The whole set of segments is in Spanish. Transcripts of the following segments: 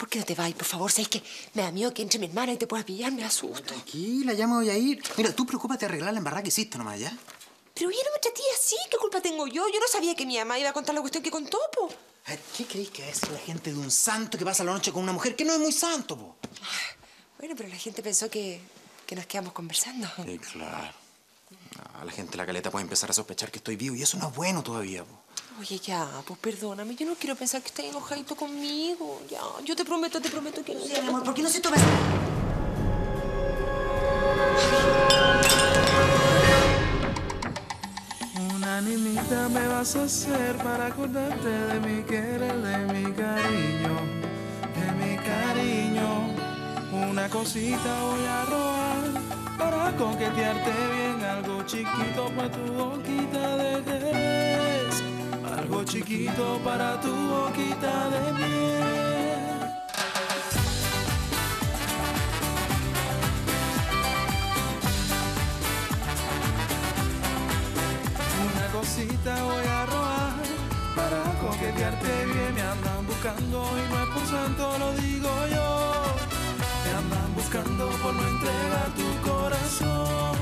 ¿por qué no te vas? Por favor, ¿sabes qué? Me da miedo que entre mi hermana y te pueda pillar, me asusto. Tranquila, ya me voy a ir. Mira, tú preocúpate de arreglar la embarrada que hiciste nomás, ¿ya? Pero yo no me traté así, ¿qué culpa tengo yo? Yo no sabía que mi mamá iba a contar la cuestión que contó, po. A ver, ¿qué creéis que va a decir la gente de un santo que pasa la noche con una mujer que no es muy santo, po? Bueno, pero la gente pensó que nos quedamos conversando. Sí, claro. No, la gente de la caleta puede empezar a sospechar que estoy vivo y eso no es bueno todavía, po. Oye, ya, pues perdóname. Yo no quiero pensar que estás enojadito conmigo. Ya, yo te prometo que no. Sí, mi amor, ¿por qué no se toma? Una niñita me vas a hacer para acordarte de mi querer, de mi cariño, de mi cariño. Una cosita voy a robar para coquetearte bien, algo chiquito para tu boquita de jerez, algo chiquito para tu boquita de miel. Una cosita voy a robar para coquetearte bien. Me andan buscando y no es por santo, lo digo yo. Me andan buscando por no entregar tu corazón.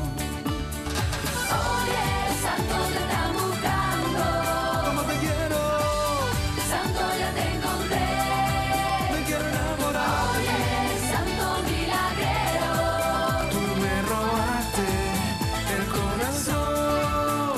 Oye, santo te están buscando. ¿Cómo te quiero? Santo ya te encontré. Me quiero enamorar. Oye, santo milagrero. Tú me robaste el corazón.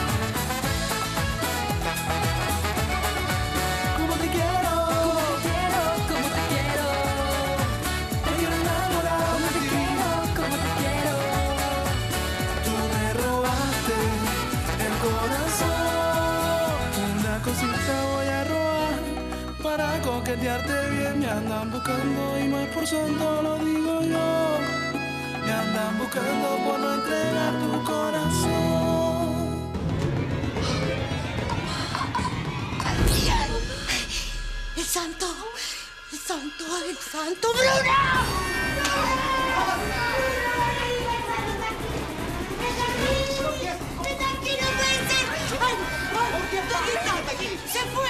¿Cómo te quiero? ¿Cómo te quiero? Me quiero enamorar. ¿Cómo te quiero? ¿Cómo te quiero? Tú me robaste el corazón. Una cosita voy a robar para coquetearte bien. Me andan buscando y no es por santo, lo digo yo. Me andan buscando por no entregar tu corazón. ¡El santo! ¡El santo! ¡El santo! ¡Bruna! ¡Se fue!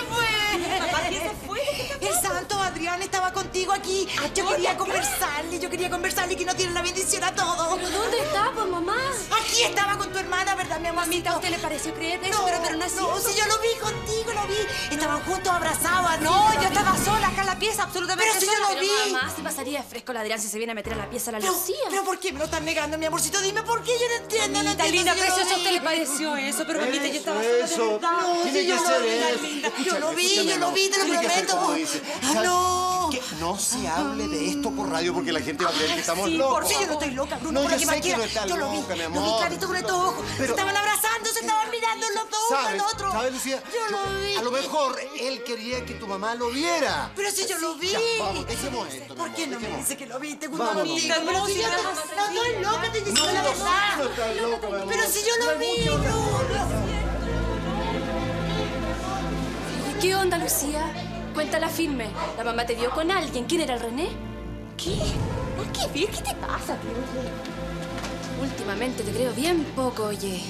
El santo Adrián estaba contigo aquí. Yo quería conversarle que no tiene la bendición a todo. ¿Pero dónde está, pues, mamá? Aquí estaba con tu hermana, ¿verdad, mi Mamita, ¿a amorcito? usted le pareció creer eso? Pero no es no, cierto. si yo lo vi contigo, lo vi. Estaban juntos, abrazados. así. No, yo estaba sola acá en la pieza, absolutamente Pero si yo sola. lo Pero vi. mamá, se pasaría fresco la Adrián si se viene a meter a la pieza la Pero, Lucía. pero ¿por qué me lo están negando, mi amorcito? Dime por qué, yo no entiendo, no Mamita entiendo. linda, si yo lo preciosa, ¿a vi. usted le pareció eso? Pero mamita, yo estaba sola de Eso, verdad. tiene si que yo ser lo vi, eso. linda. Escúchame, Yo lo vi, escúchame, te lo tiene que ser prometo. como dice. Ah, no. Que no se hable de esto por radio porque la gente va a creer que estamos Sí, locos. por si yo no estoy loca, Bruno, No, por lo yo que sé más que quiera. no estás Yo lo vi, loca, mi lo vi amor. clarito con estos ojos. Pero- Se estaban abrazando, se estaban mirando los dos uno al otro. ¿Sabes, Lucía? Yo lo vi. A lo mejor él quería que tu mamá lo viera. Pero si yo lo vi. Ya, vamos, dejemos esto, mi ¿Por qué amor, no me dejemos. dice que lo viste, Vámonos. Gustavo? Mamita, No, si yo no estoy loca, estoy diciendo la verdad. No estás loca, mi amor. Pero si yo lo vi, Bruno. ¿Y qué onda, Lucía? Cuéntala firme. ¿La mamá te vio con alguien? ¿Quién era el René? ¿Qué? ¿Qué ves? ¿Qué te pasa, tío? Últimamente te creo bien poco, oye.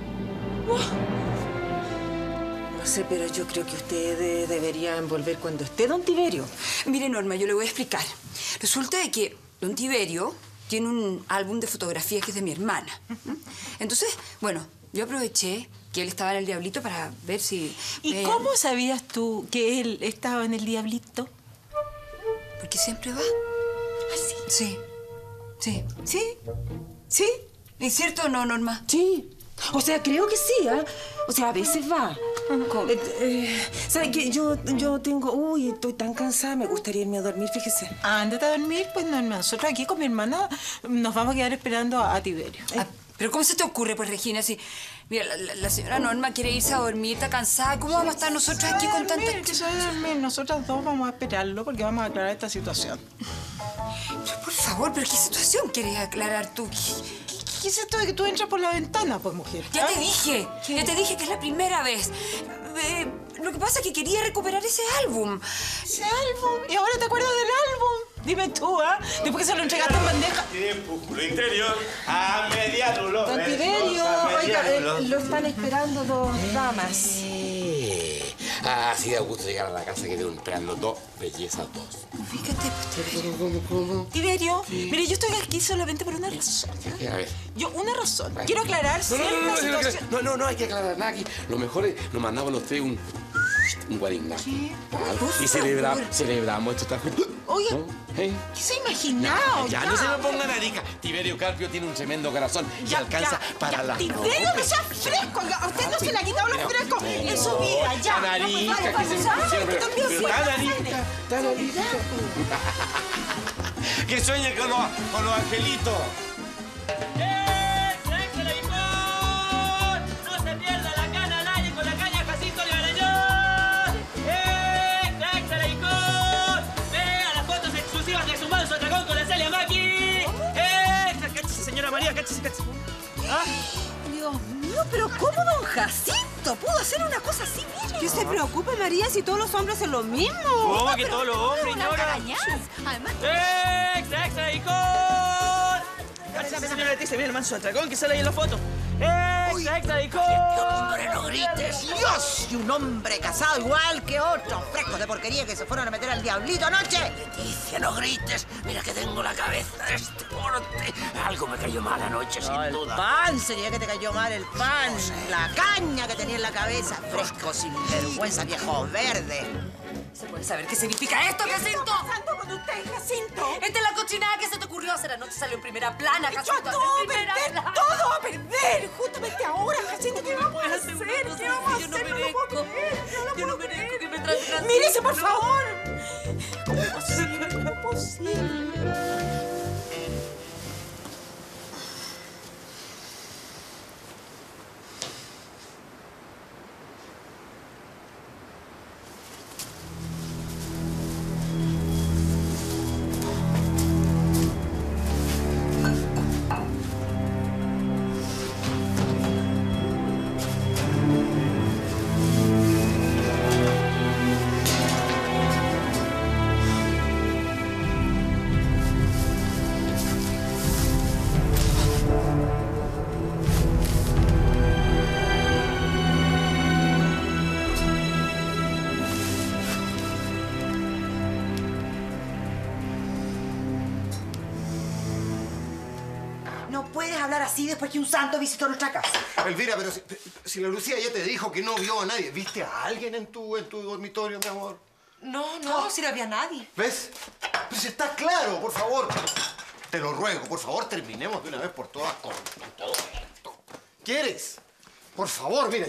No sé, pero yo creo que ustedes deberían volver cuando esté don Tiberio. Mire, Norma, yo le voy a explicar. Resulta de que don Tiberio tiene un álbum de fotografías que es de mi hermana. Entonces, bueno, yo aproveché que él estaba en el Diablito para ver si... ¿Y cómo sabías tú que él estaba en el Diablito? Porque siempre va. ¿Así? Sí. Sí. ¿Sí? ¿Sí? ¿Es cierto o no, Norma? Sí. O sea, creo que sí, ¿ah? O sea, a veces va. ¿Sabe qué? Yo tengo... Uy, estoy tan cansada, me gustaría irme a dormir, fíjese. Ándate a dormir, pues, Norma. Nosotros aquí con mi hermana nos vamos a quedar esperando a Tiberio. Ah, ¿pero cómo se te ocurre, pues, Regina? Si, mira, la señora Norma quiere irse a dormir, está cansada. ¿Cómo vamos a estar nosotros aquí con tanta... Que se vaya a dormir. Nosotras dos vamos a esperarlo porque vamos a aclarar esta situación. Pero, por favor, ¿pero qué situación quieres aclarar tú? ¿Qué es esto de que tú entras por la ventana, pues, mujer? Ya te ¿Ah? dije, ¿Qué? ya te dije que es la primera vez. Lo que pasa es que quería recuperar ese álbum. ¿Ese álbum? ¿Y ahora te acuerdas del álbum? Dime tú, ¿ah? Después que se lo entregaste en bandeja. Crepúsculo interior a media luz. Don Tiberio, oiga, lo están esperando dos damas. Así da gusto llegar a la casa que deben esperar los dos, bellezas dos. Fíjate, ¿cómo? Tiberio, mire, yo estoy aquí solamente por una razón. A ver. Una razón. Quiero aclarar cierta situación. No hay que aclarar nada aquí. Lo mejor es, nos mandamos los tres un guarignac. ¿Qué? Y celebramos esto está juntos. Oye, ¿no? ¿Eh? ¿qué se ha imaginado? Ya, no se me pongan arica. Tiberio Carpio tiene un tremendo corazón y alcanza para la... Tiberio, no sea fresco. A usted no se le ha quitado los frescos en su vida, ya. Tan arica que se me pusieron, pero tan arica. Que sueñe con los angelitos. Cáchese. ¿Ah? Dios mío, pero ¿cómo don Jacinto pudo hacer una cosa así, mire? ¿Qué se preocupa, María, si todos los hombres hacen lo mismo? ¿Cómo que todos los hombres, señora? Además... ¡Extra, licor! Cáchese, señora Leticia, mira el manso atracón que sale ahí en la foto. ¡Extra, licor! ¡Hombre, no grites! ¡Dios! Y un hombre casado igual que otros frescos de porquería que se fueron a meter al diablito anoche. Leticia, no grites. Mira que tengo la cabeza de este porte. Algo me cayó mal anoche, sin duda. El pan, sería que te cayó mal el pan. La caña que tenía en la cabeza. Fresco, sin vergüenza, viejo verde. ¿Se puede saber qué significa esto, Jacinto? ¿Qué está pasando con usted, Jacinto? Esta es la cochinada que se te ocurrió hacer anoche. Salió en primera plana, Jacinto. ¡Yo todo a perder! ¡Todo a perder! Justamente ahora, Jacinto, ¿qué vamos a hacer? ¿Qué vamos a hacer? Yo no merezco. Yo no merezco que me traten así. ¡Mírese, por favor! ¿Cómo es posible? ¿Cómo es posible? No puedes hablar así después que un santo visitó nuestra casa. Elvira, pero si la Lucía ya te dijo que no vio a nadie. ¿Viste a alguien en tu dormitorio, mi amor? No, si no había nadie. ¿Ves? Pues está claro, por favor. Te lo ruego, por favor, terminemos de una vez por todas con todo esto. ¿Quieres? Por favor, mira,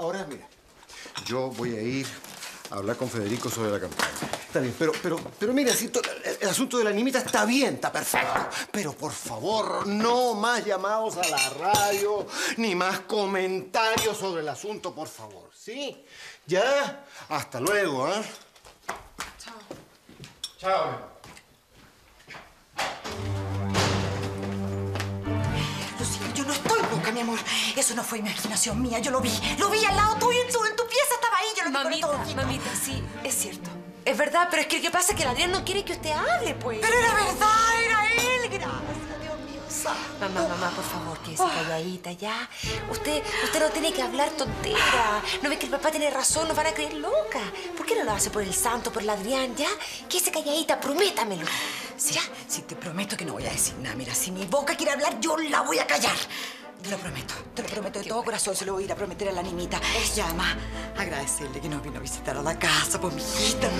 yo voy a ir a hablar con Federico sobre la campaña. Está bien, pero mira, si el asunto de la nimita está bien, está perfecto. Pero por favor, no más llamados a la radio, ni más comentarios sobre el asunto, por favor. ¿Sí? ¿Ya? Hasta luego, ¿eh? Chao. Lucía, yo no estoy loca, mi amor. Eso no fue imaginación mía, yo lo vi. Lo vi al lado tuyo, en tu pieza estaba ahí. Yo lo vi todo. Mamita, sí, es cierto. Es verdad, pero es que lo que pasa es que el Adrián no quiere que usted hable, pues. Pero era verdad, era él. Gracias, Dios mío santo. Mamá, por favor, quédese calladita, ya. Usted no tiene que hablar tontera. ¿No ve que el papá tiene razón? Nos van a creer loca. ¿Por qué no lo hace por el santo, por el Adrián, ya? Quédese calladita, prométamelo. Sí, ¿ya? Sí, te prometo que no voy a decir nada. Mira, si mi boca quiere hablar, yo la voy a callar. Te lo prometo de todo corazón, se lo voy a ir a prometer a la nimita. Ya, además, agradecerle que nos vino a visitar a la casa, pues, mi hijita.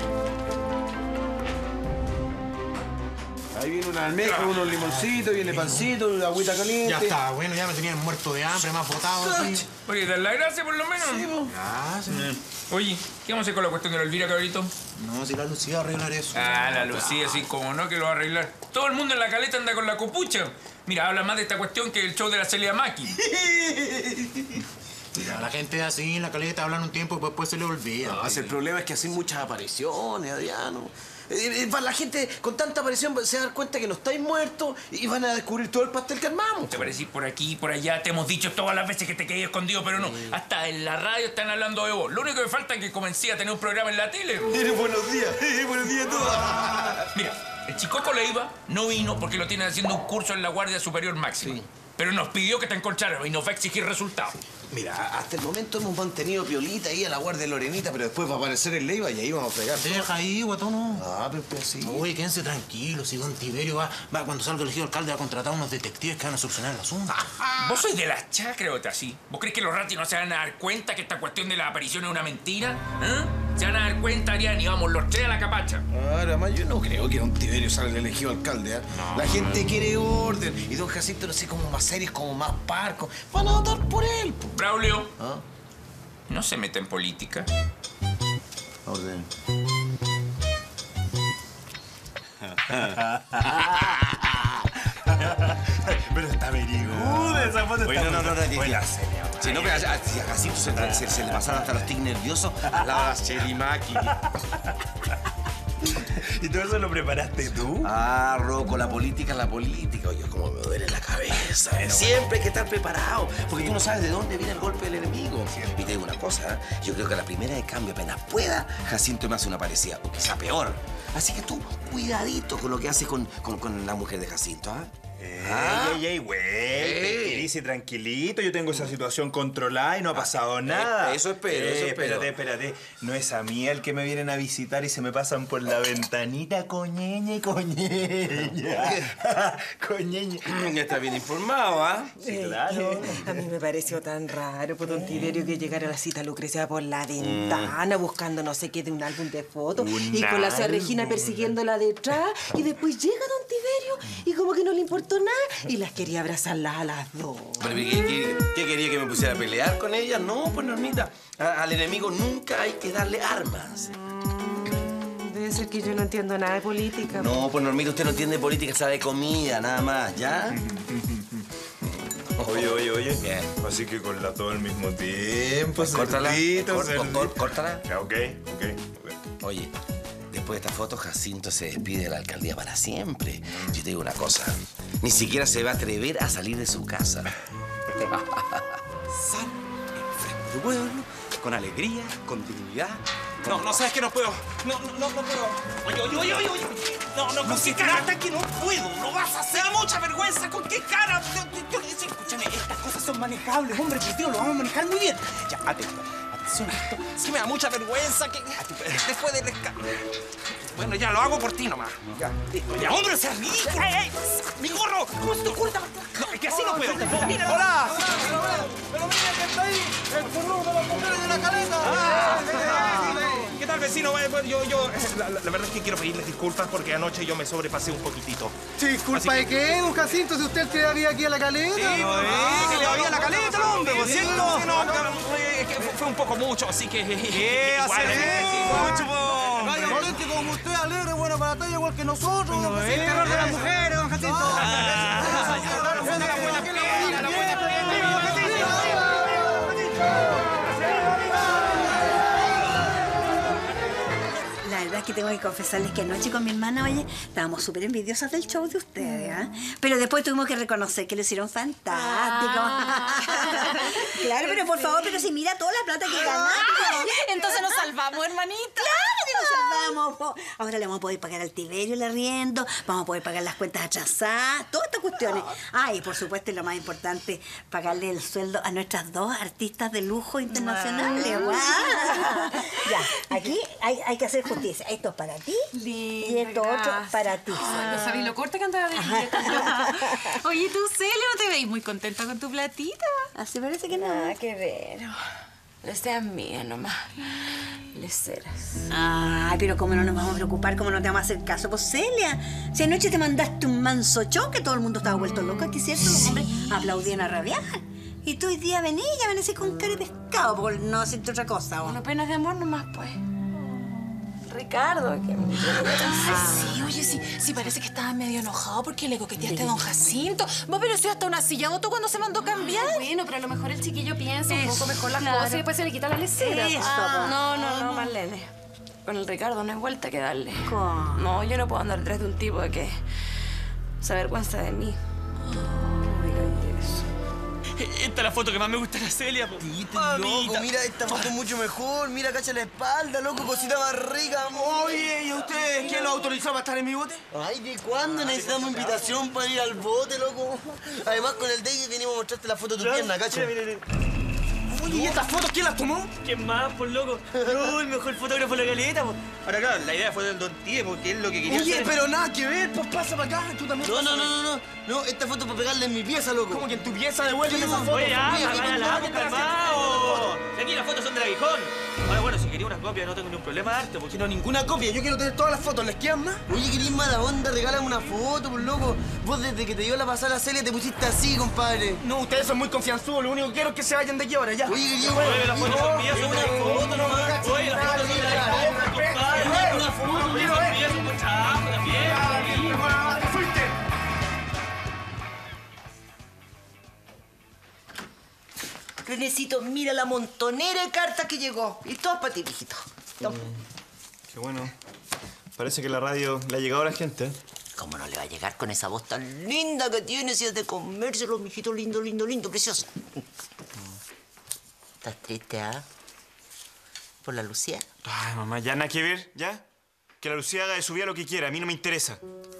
Ahí viene una almeja, unos limoncitos, viene pancito, una agüita caliente. Ya está, bueno, ya me tenían muerto de hambre, más botado. Oye, dar la gracia por lo menos. Sí, po. Gracias. Oye, ¿qué vamos a hacer con la cuestión de la Elvira, cabrito? No, si la Lucía va a arreglar eso. Ah, la Lucía, sí, como no, que lo va a arreglar. Todo el mundo en la caleta anda con la copucha. Mira, habla más de esta cuestión que el show de la Celia Maki. Mira, la gente así en la caleta hablan un tiempo y después se le olvida. No, el problema es que hacen muchas apariciones, Adriano. La gente con tanta aparición se va a dar cuenta que no estáis muertos y van a descubrir todo el pastel que armamos. Te parece ir por aquí y por allá. Te hemos dicho todas las veces que te quedé escondido, pero no. Hasta en la radio están hablando de vos. Lo único que falta es que comencé a tener un programa en la tele. Buenos días a todos. Mira, el Chicoco Leiva no vino porque lo tienen haciendo un curso en la Guardia Superior Máxima. Sí. pero nos pidió que te encontráramos y nos va a exigir resultados. Mira, hasta el momento hemos mantenido piolita ahí a la guardia de Lorenita, pero después va a aparecer el Leiva y ahí vamos a fregar. Deja ahí, guatón. Ah, pero sí. Oye, quédense tranquilos. Si don Tiberio va cuando salga elegido alcalde, va a contratar a unos detectives que van a solucionar el asunto. ¿Vos sois de las chacras o te así? ¿Vos crees que los ratis no se van a dar cuenta que esta cuestión de la aparición es una mentira? ¿Se van a dar cuenta, Arián? Y vamos los tres a la capacha. Ahora, más yo no creo que don Tiberio salga elegido alcalde, ¿eh? No. La gente quiere orden. Y don Jacinto, no sé, como más serios, como más parcos. Van a votar por él. Braulio, ¿no se mete en política? Orden. Pero está veriguda esa foto. Oye, no. Si no, pero a Jacinto se le pasaron hasta los tics nerviosos al lado de la Cherimaki. ¿Y todo eso lo preparaste tú? Ah, Rocco, la política. Oye, cómo me duele la cabeza. Siempre hay que estar preparado, porque tú no sabes de dónde viene el golpe del enemigo. Y te digo una cosa, yo creo que a la primera de cambio, apenas pueda, Jacinto me hace una parecida, o quizá peor. Así que tú, cuidadito con lo que haces con la mujer de Jacinto, ¿ah? Güey, dice tranquilito, yo tengo esa situación controlada y no ha pasado nada. Eso espero. Espérate. No es a mí el que me vienen a visitar y se me pasan por la ventanita coñeña y coñeña. Coñeña. Está bien informado, ¿ah? Sí, claro. A mí me pareció tan raro, por don Tiberio, que llegara a la cita Lucrecia por la ventana buscando no sé qué de un álbum de fotos y con la Sra. Regina persiguiéndola detrás y después llega don Tiberio y como que no le importó nada y las quería abrazarlas a las dos. ¿Pero qué quería que me pusiera a pelear con ella? No, pues Normita, al enemigo nunca hay que darle armas. Debe ser que yo no entiendo nada de política. No, pues Normita, usted no entiende política, sabe de comida, nada más, ¿ya? Oye. Bien. Así que con la todo al mismo tiempo, Córtala. cerdito. Córtala. Ya, ok. Oye, después de esta foto, Jacinto se despide de la alcaldía para siempre. Yo te digo una cosa, ni siquiera se va a atrever a salir de su casa. Sal enfrente del pueblo, con alegría, con dignidad. No, ¿sabes qué? No puedo. No puedo. Oye. No, ¿con qué cara? Hasta que no puedo. No vas a hacer. Me da mucha vergüenza. ¿Con qué cara? Escúchame, estas cosas son manejables, hombre, que tío, lo vamos a manejar muy bien. Ya, atención a esto. Es que me da mucha vergüenza que después del escándalo. Bueno, ya, lo hago por ti nomás. Ya, listo. Ya, hombre, sea ridículo. ¡Ey! ¡Mi gorro! ¿Cómo se te ocurre? No, es que así no puedo. ¡Hola! Pero mira que está ahí, el turno de las mujeres de la caleta. ¿Qué tal, vecino? La verdad es que quiero pedirles disculpas porque anoche yo me sobrepasé un poquitito. ¿Disculpa de qué, don Jacinto, si usted que había aquí a la caleta? Sí, que le había la caleta, hombre, ¿por cierto? Es que fue un poco mucho, así que... ¿Qué hacer mucho, Vaya usted que como usted alegre, buena para talla, igual que nosotros. El terror de las mujeres, don Jacinto. La verdad es que tengo que confesarles que anoche con mi hermana, oye, estábamos súper envidiosas del show de ustedes, ¿ah? Pero después tuvimos que reconocer que lo hicieron fantástico. Claro, pero por favor, pero si mira toda la plata que ganamos. Entonces nos salvamos, hermanita. Claro que nos salvamos. Po. Ahora le vamos a poder pagar al Tiberio el arriendo, vamos a poder pagar las cuentas atrasadas, todas estas cuestiones. Ah, y por supuesto, y lo más importante, pagarle el sueldo a nuestras dos artistas de lujo internacionales. ¡Wow! Ya, aquí hay que hacer justicia. Esto es para ti y esto otro para ti. No sabéis lo corta que andaba de billete. Oye, tú, Celia, ¿no te veis muy contenta con tu platita? Así parece que no. Nada que ver. Les seas mía nomás. Leceras. Ay, pero ¿cómo no nos vamos a preocupar? ¿Cómo no te vamos a hacer caso? Pues, Celia, si anoche te mandaste un manso show que todo el mundo estaba vuelto loco aquí, ¿cierto? Los hombres aplaudían a rabiar. Y tú hoy día venís así con cara de pescado, por no decirte otra cosa. Bueno, penas de amor nomás, pues. Ricardo, que me... Ay, sí, oye, sí parece que estaba medio enojado porque le coqueteaste a don Jacinto. Vos, pero si hasta una silla votó cuando se mandó cambiar. Bueno, pero a lo mejor el chiquillo piensa un poco mejor las cosas y después se le quita la lecera. No, Marlene. Con el Ricardo no hay vuelta que darle. ¿Cómo? No, yo no puedo andar detrás de un tipo de que se avergüenza de mí. Esta es la foto que más me gusta de la Celia, po. Loco, mira, esta foto es mucho mejor. Mira, cacha la espalda, loco, cosita más rica. Oye, ¿y usted quién lo autorizó para estar en mi bote? Ay, ¿de cuándo necesitamos invitación para ir al bote, loco? Además, con el David venimos a mostrarte la foto de tu pierna, cacha. Mira. Oye, ¿y estas fotos quién las tomó? ¿Quién más, por loco? No, el mejor fotógrafo de la caleta, po. Ahora, claro, la idea fue del Don Tíe, porque es lo que quería Oye, hacer. pero nada que ver, pues pasa para acá, tú también. No, esta foto es para pegarle en mi pieza, loco. ¿Cómo que en tu pieza devuelven esa foto? Oye, Mira, calmao. Aquí las fotos son del aguijón. Ahora, bueno, si quería una copia no tengo ningún problema de arte, porque no, ninguna copia. Yo quiero tener todas las fotos. ¿Les quedan más? Oye, querís mala onda, regálame una foto, por loco. Vos desde que te dio la pasada Celia te pusiste así, compadre. No, ustedes son muy confianzudos. Lo único que quiero es que se vayan de aquí ahora, ya. Oye, quería Oye, las fotos son mías, son una foto nomás. Oye, las fotos son del aguijón, compadre. Una foto, son mías, son muchachos, también. Renecito, mira la montonera de cartas que llegó. Y todas para ti, mijito. Toma. Qué bueno. Parece que la radio le ha llegado a la gente. ¿Cómo no le va a llegar con esa voz tan linda que tiene si es de comérselo, mijito lindo, lindo, lindo, precioso? ¿Estás triste, ah? ¿Por la Lucía? Ay, mamá, ya nada que ver, ¿ya? Que la Lucía haga de su vida lo que quiera. A mí no me interesa.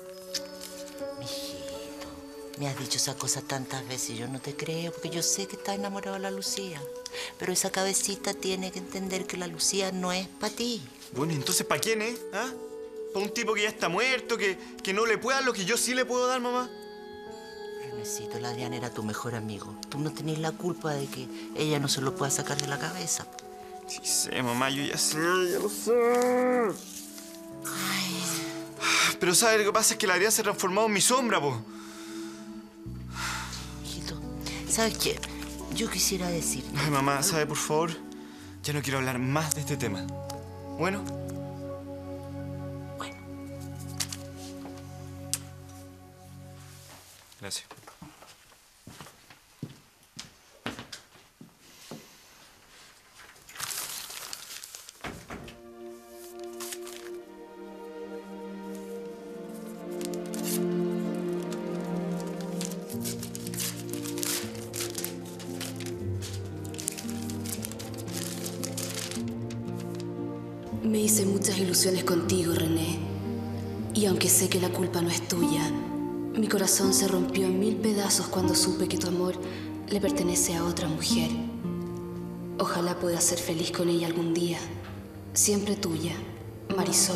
Me has dicho esa cosa tantas veces y yo no te creo, porque yo sé que estás enamorado de la Lucía. Pero esa cabecita tiene que entender que la Lucía no es para ti. Bueno, entonces, ¿para quién es? ¿Ah? ¿Para un tipo que ya está muerto, que no le pueda lo que yo sí le puedo dar, mamá? Renecito, la Adriana era tu mejor amigo. Tú no tenés la culpa de que ella no se lo pueda sacar de la cabeza. Sí sé, mamá, yo ya sé, ya lo sé. Pero, ¿sabes? Lo que pasa es que la Adriana se ha transformado en mi sombra, po. ¿Sabes qué? Yo quisiera decir... Ay, mamá, ¿sabe, por favor? Ya no quiero hablar más de este tema. ¿Bueno? Bueno. Gracias. Me hice muchas ilusiones contigo, René. Y aunque sé que la culpa no es tuya, mi corazón se rompió en 1000 pedazos cuando supe que tu amor le pertenece a otra mujer. Ojalá puedas ser feliz con ella algún día. Siempre tuya, Marisol.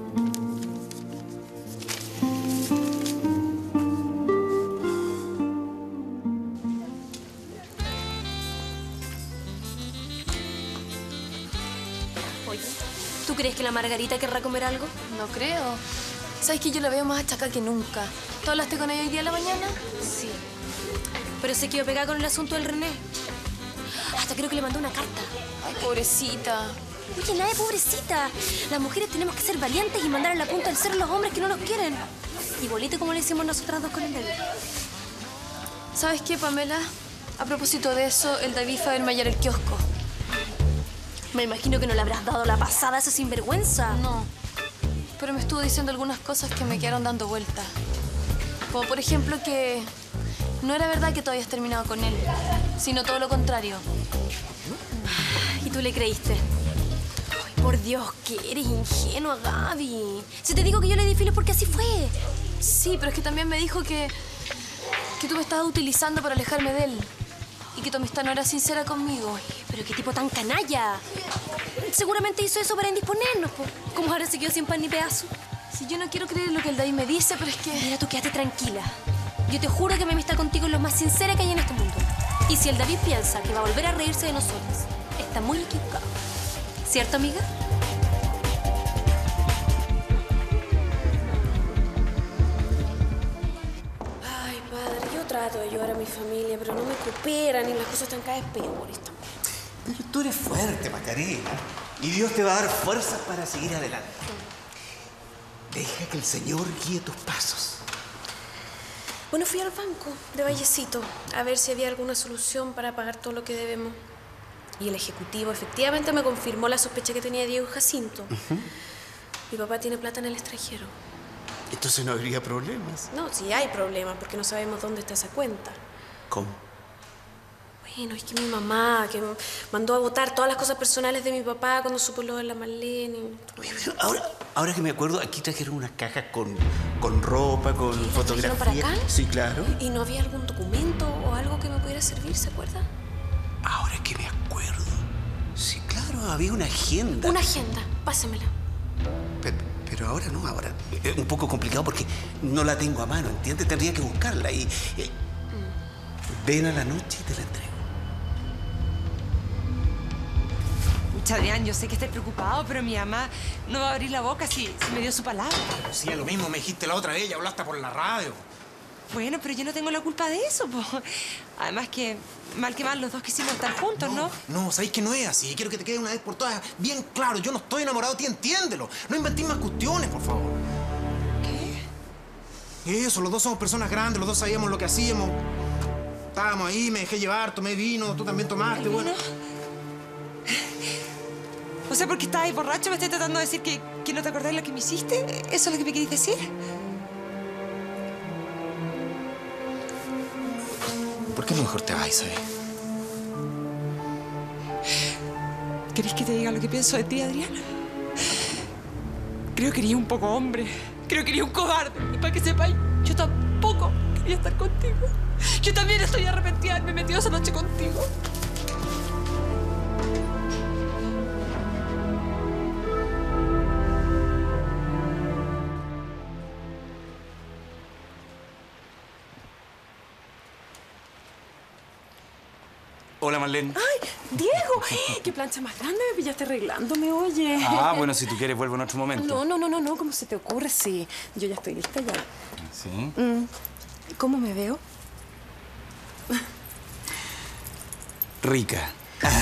¿Tú crees que la Margarita querrá comer algo? No creo. ¿Sabes que yo la veo más achacada que nunca? ¿Tú hablaste con ella hoy día en la mañana? Sí. Pero se quedó pegada con el asunto del René. Hasta creo que le mandó una carta. Ay, pobrecita. Oye, nada de pobrecita. Las mujeres tenemos que ser valientes y mandar a la punta del cerro a los hombres que no nos quieren. Igualito como le hicimos nosotras dos con el David. ¿Sabes qué, Pamela? A propósito de eso, el David fue a desmayar el kiosco. Me imagino que no le habrás dado la pasada a esa sinvergüenza. No. Pero me estuvo diciendo algunas cosas que me quedaron dando vueltas. Como por ejemplo que no era verdad que tú habías terminado con él, sino todo lo contrario. ¿Y tú le creíste? Ay, por Dios, que eres ingenua, Gaby. Si te digo que yo le di filos porque así fue. Sí, pero es que también me dijo que tú me estabas utilizando para alejarme de él. Y que tu amistad no era sincera conmigo. Ay, pero qué tipo tan canalla. Seguramente hizo eso para indisponernos, po. Como ahora se quedó sin pan ni pedazo. Si yo no quiero creer en lo que el David me dice, pero es que... Mira, tú quédate tranquila. Yo te juro que mi amistad contigo es lo más sincera que hay en este mundo. Y si el David piensa que va a volver a reírse de nosotros, está muy equivocado. ¿Cierto, amiga? Ay, padre, yo trato de ayudar a mi familia, pero no me cooperan y las cosas están cada vez peores también. Pero tú eres fuerte, Macarena. Y Dios te va a dar fuerzas para seguir adelante. Deja que el Señor guíe tus pasos. Bueno, fui al banco de Vallecito a ver si había alguna solución para pagar todo lo que debemos. Y el ejecutivo efectivamente me confirmó la sospecha que tenía Diego Jacinto. Mi papá tiene plata en el extranjero. Entonces no habría problemas. No, sí hay problemas porque no sabemos dónde está esa cuenta. ¿Cómo? Bueno, es que mi mamá, que mandó a botar todas las cosas personales de mi papá cuando supo lo de la Marlene. Oye, pero ahora que me acuerdo, aquí trajeron unas cajas con ropa, con fotografía. ¿Trajeron para acá? Sí, claro. ¿Y no había algún documento o algo que me pudiera servir, se acuerda? Ahora que me acuerdo. Sí, claro, había una agenda. Una agenda, pásemela. Pero ahora no, ahora es un poco complicado porque no la tengo a mano, ¿entiendes? Tendría que buscarla y... Ven a la noche y te la entrego. Adrián, yo sé que estás preocupado, pero mi mamá no va a abrir la boca si me dio su palabra. Sí, lo mismo me dijiste la otra vez, ya hablaste por la radio. Bueno, pero yo no tengo la culpa de eso, po. Además que, mal los dos quisimos estar juntos, ¿no? No, sabéis que no es así. Quiero que te quede una vez por todas bien claro. Yo no estoy enamorado de ti, entiéndelo. No inventís más cuestiones, por favor. ¿Qué? Eso, los dos somos personas grandes, los dos sabíamos lo que hacíamos. Estábamos ahí, me dejé llevar, tomé vino, tú también tomaste, bueno. O sea, porque estabas borracho, me estás tratando de decir que no te acordás de lo que me hiciste. ¿Eso es lo que me querés decir? ¿Por qué no mejor te vas, Isabel? ¿Querés que te diga lo que pienso de ti, Adrián? Creo que eres un poco hombre. Creo que eres un cobarde. Y para que sepáis, yo tampoco quería estar contigo. Yo también estoy arrepentida de haberme metido esa noche contigo. Hola, Marlene. ¡Ay, Diego! ¡Qué plancha más grande! Me pillaste arreglándome, oye. Ah, bueno, si tú quieres, vuelvo en otro momento. No. ¿Cómo se te ocurre? Sí, yo ya estoy lista ya. ¿Sí? ¿Cómo me veo? Rica.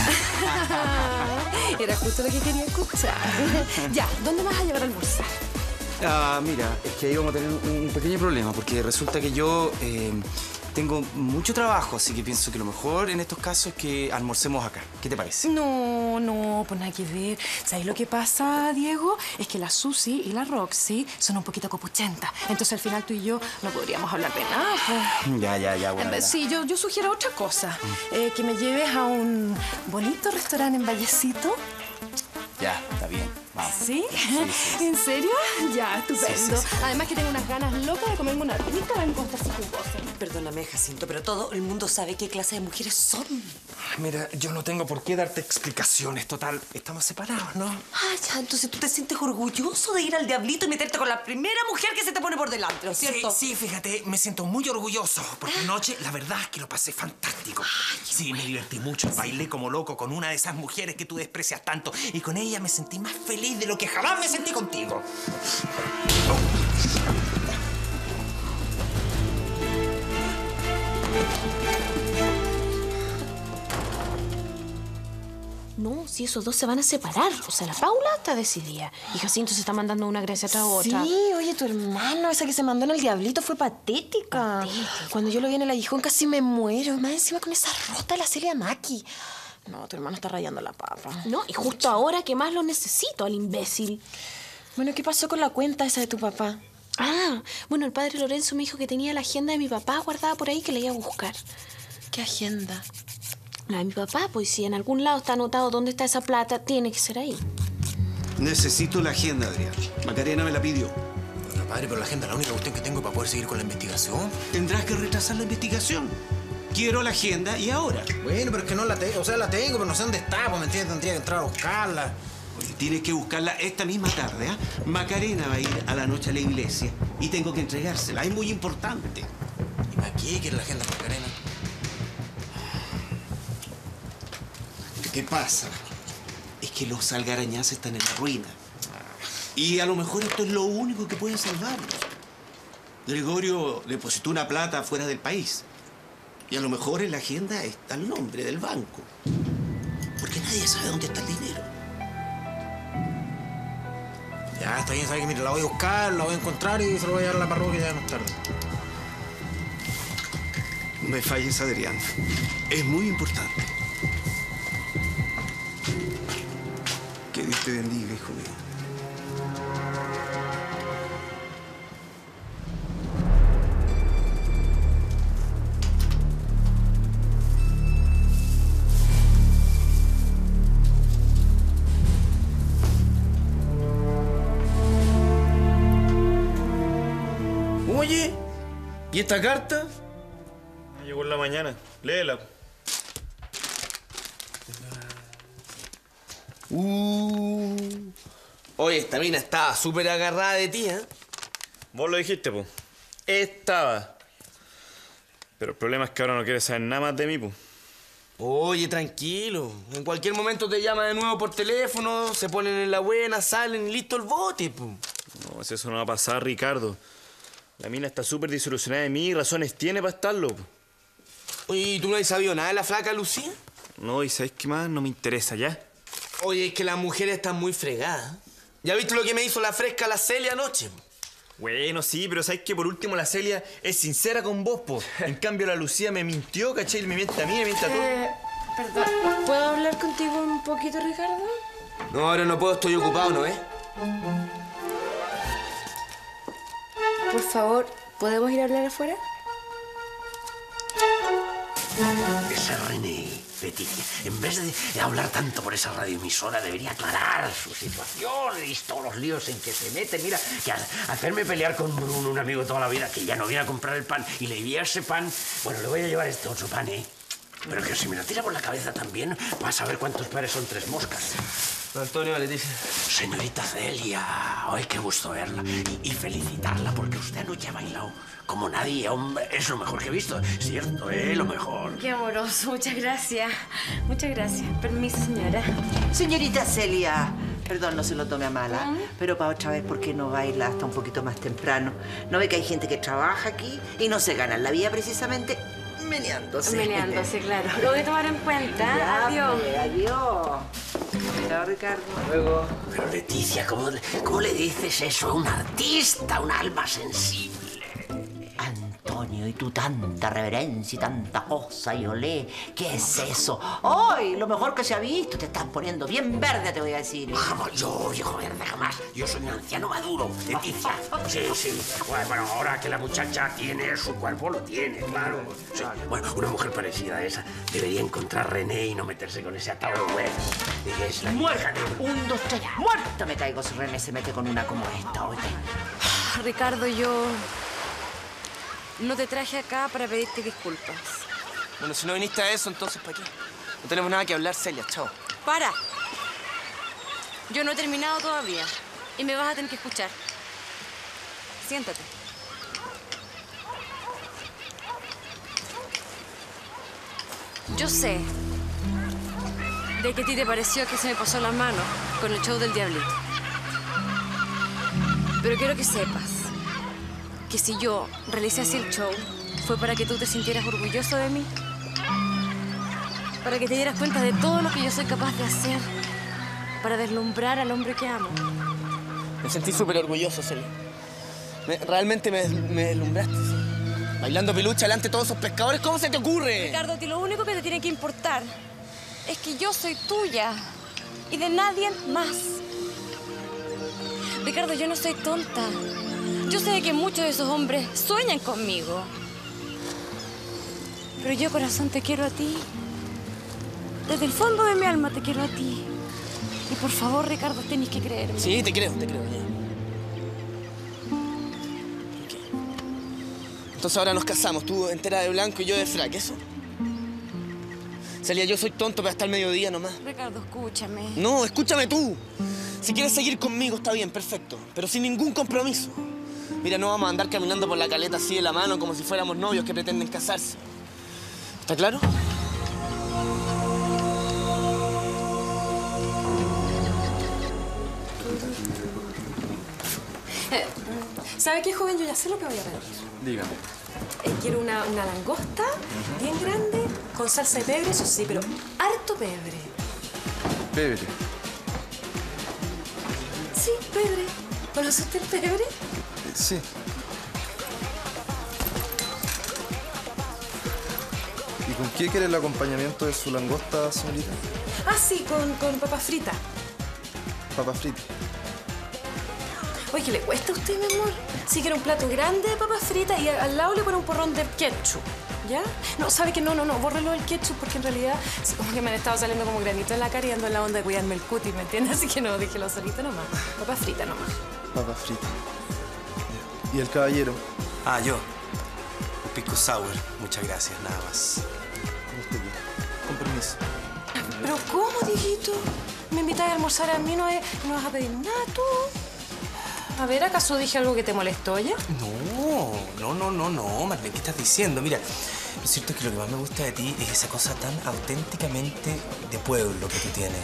Era justo lo que quería escuchar. Ya, ¿dónde vas a llevar a almorzar? Mira, es que ahí vamos a tener un pequeño problema, porque resulta que yo tengo mucho trabajo, así que pienso que lo mejor en estos casos es que almorcemos acá. ¿Qué te parece? No, pues nada que ver. ¿Sabes lo que pasa, Diego? Es que la Susi y la Roxy son un poquito copuchentas. Entonces al final tú y yo no podríamos hablar de nada, pues. Ya, bueno. Sí, yo sugiero otra cosa. Que me lleves a un bonito restaurante en Vallecito. Ya, está bien. Vamos. ¿Sí? ¿En serio? Ya, estupendo. Sí. Además que tengo unas ganas locas de comerme una rica langosta así jugosa. Perdóname, Jacinto, pero todo el mundo sabe qué clase de mujeres son. Mira, yo no tengo por qué darte explicaciones. Total, estamos separados, ¿no? Ah, ya, entonces tú te sientes orgulloso de ir al diablito y meterte con la primera mujer que se te pone por delante, ¿no es cierto? Sí, fíjate, me siento muy orgulloso. Porque anoche, la verdad es que lo pasé fantástico. Sí, me divertí mucho. Bailé como loco con una de esas mujeres que tú desprecias tanto. Y con ella me sentí más feliz de lo que jamás me sentí contigo. No, si esos dos se van a separar. O sea, la Paula está decidida. Y Jacinto se está mandando una gracia tras otra. Sí, oye, tu hermano, esa que se mandó en el diablito fue patética. Cuando yo lo vi en el aguijón casi me muero. Más encima con esa rota de la Celia Maki. No, tu hermano está rayando la papa. No, y justo ahora que más lo necesito, al imbécil. Bueno, ¿qué pasó con la cuenta esa de tu papá? Bueno, el padre Lorenzo me dijo que tenía la agenda de mi papá guardada por ahí que le iba a buscar. ¿Qué agenda? La de mi papá, pues si en algún lado está anotado dónde está esa plata, tiene que ser ahí. Necesito la agenda, Adrián. Macarena me la pidió. Bueno, padre, pero la agenda es la única cuestión que tengo para poder seguir con la investigación. Tendrás que retrasar la investigación. Quiero la agenda y ahora. Bueno, pero es que no la tengo. O sea, la tengo, pero no sé dónde está. Pues, ¿me entiendes? Tendría que entrar a buscarla. Oye, tienes que buscarla esta misma tarde, ¿ah? Macarena va a ir a la noche a la iglesia y tengo que entregársela. Es muy importante. ¿Y para qué quieres la agenda, Macarena? ¿Qué pasa? Es que los Algarañaz están en la ruina. Y a lo mejor esto es lo único que puede salvarlos. Gregorio depositó una plata fuera del país. Y a lo mejor en la agenda está el nombre del banco. Porque nadie sabe dónde está el dinero. Ya, está bien, sabe que mira, la voy a buscar, la voy a encontrar y se lo voy a llevar a la parroquia ya más tarde. No me falles, Adrián. Es muy importante. Que Dios te bendiga, hijo mío. Oye, ¿y esta carta? Me llegó en la mañana. Léela. Oye, esta mina estaba súper agarrada de ti, ¿eh? Vos lo dijiste, po. Estaba. Pero el problema es que ahora no quiere saber nada más de mí, po. Oye, tranquilo. En cualquier momento te llama de nuevo por teléfono, se ponen en la buena, salen y listo el bote, po. No, si eso no va a pasar, Ricardo. La mina está súper disolucionada de mí y razones tiene para estarlo, po. Oye, ¿y tú no has sabido nada de la flaca Lucía? No, y ¿sabes qué más? No me interesa ya. Oye, es que las mujeres están muy fregadas. ¿Ya viste lo que me hizo la fresca la Celia anoche? Bueno, sí, pero ¿sabes qué? Por último, la Celia es sincera con vos, po. En cambio, la Lucía me mintió, ¿cachai? Me miente a mí, me miente a todo. Perdón, ¿puedo hablar contigo un poquito, Ricardo? No, ahora no puedo, estoy ocupado, ¿no ves? Por favor, ¿podemos ir a hablar afuera? Ese René, Betty, en vez de hablar tanto por esa radioemisora, debería aclarar su situación y todos los líos en que se mete. Mira, que hacerme pelear con Bruno, un amigo de toda la vida, que ya no viene a comprar el pan, y le envía ese pan. Bueno, le voy a llevar este otro pan, ¿eh? Pero que si me lo tira por la cabeza también, vas a ver cuántos pares son 3 moscas. Don Antonio, Leticia. Señorita Celia, ay, qué gusto verla. Y felicitarla porque usted anoche ha bailado como nadie, hombre. Es lo mejor que he visto, ¿cierto? Lo mejor. Qué amoroso, muchas gracias. Muchas gracias. Permiso, señora. Señorita Celia, perdón, no se lo tome a mala, pero para otra vez, ¿por qué no baila hasta un poquito más temprano? ¿No ve que hay gente que trabaja aquí y no se gana la vida precisamente meneándose? Meneándose, claro. Lo voy a tomar en cuenta. Ya, Adiós. pues, adiós. Chao, Ricardo. Luego. Pero Leticia, ¿cómo le dices eso a un artista, un alma sensible? Antonio, y tú tanta reverencia y tanta cosa y olé. ¿Qué es eso? ¡Ay! Lo mejor que se ha visto. Te estás poniendo bien verde, te voy a decir. Jamás, yo, viejo verde, jamás. Yo soy un anciano maduro, Leticia. Sí. Bueno, ahora que la muchacha tiene su cuerpo, lo tiene, claro. Sí. Bueno, una mujer parecida a esa debería encontrar René y no meterse con ese atado web. Dije, es la ¡Muerta! 1, 2, 3. ¡Muerto me caigo si René se mete con una como esta, oye! Ricardo, yo no te traje acá para pedirte disculpas. Bueno, si no viniste a eso, entonces ¿para qué? No tenemos nada que hablar, Celia. Chao. ¡Para! Yo no he terminado todavía y me vas a tener que escuchar. Siéntate. Yo sé de que a ti te pareció que se me pasó la mano con el show del Diablito. Pero quiero que sepas que si yo realicé así el show, fue para que tú te sintieras orgulloso de mí. Para que te dieras cuenta de todo lo que yo soy capaz de hacer para deslumbrar al hombre que amo. Me sentí súper orgulloso, Celia. Realmente me deslumbraste, ¿sí? Bailando pilucha delante de todos esos pescadores, ¿cómo se te ocurre? Ricardo, a ti lo único que te tiene que importar es que yo soy tuya y de nadie más. Ricardo, yo no soy tonta. Yo sé que muchos de esos hombres sueñan conmigo. Pero yo, corazón, te quiero a ti. Desde el fondo de mi alma te quiero a ti. Y por favor, Ricardo, tenés que creerme. Sí, te creo, ya. Entonces ahora nos casamos, tú entera de blanco y yo de frac, ¿eso? Celia, yo soy tonto para estar mediodía nomás. Ricardo, escúchame. No, escúchame tú. Si quieres seguir conmigo, está bien, perfecto. Pero sin ningún compromiso. Mira, no vamos a andar caminando por la caleta así de la mano como si fuéramos novios que pretenden casarse. ¿Está claro? ¿Sabe qué, joven? Yo ya sé lo que voy a pedir. Dígame. Quiero una langosta bien grande, con salsa de pebre, eso sí, pero harto pebre. Pebre. Sí, pebre. ¿Conoce usted el pebre? Sí. ¿Y con qué quiere el acompañamiento de su langosta, señorita? Ah, sí, con papa frita. Papa frita. Oye, ¿qué le cuesta a usted, mi amor? Sí, quiero un plato grande de papas fritas y al lado le pone un porrón de ketchup, ¿ya? No, ¿sabe qué? No, bórrelo del ketchup porque en realidad sí, como que me han estado saliendo como granitos en la cara y ando en la onda de cuidarme el cutis, ¿me entiendes? Así que no, déjelo solito nomás. Papas fritas nomás. Papa frita. ¿Y el caballero? Ah, yo. Un pisco sour. Muchas gracias, nada más. Como usted quiera. Con permiso. ¿Pero cómo, Dieguito? ¿Me invitas a almorzar a mí? ¿No vas a pedir nada tú? A ver, ¿acaso dije algo que te molestó ya? No, Marlene, ¿qué estás diciendo? Mira, lo cierto es que lo que más me gusta de ti es esa cosa tan auténticamente de pueblo que tú tienes.